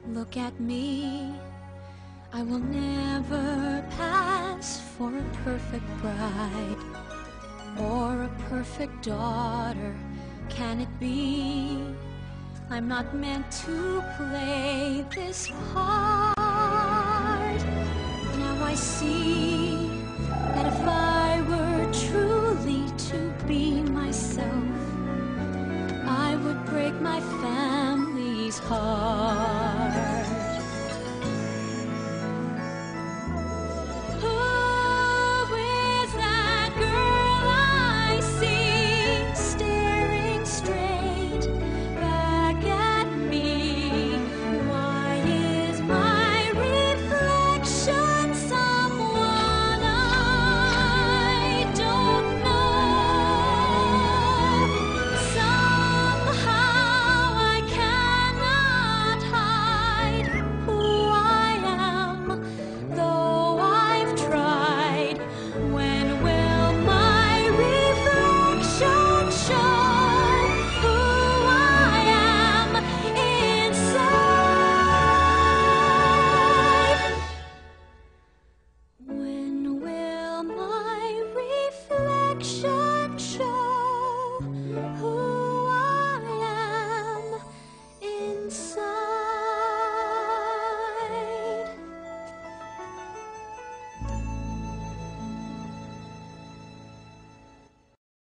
Look at me, I will never pass for a perfect bride or a perfect daughter. Can it be? I'm not meant to play this part. Now I see that if I were truly to be myself, I would break my family's heart.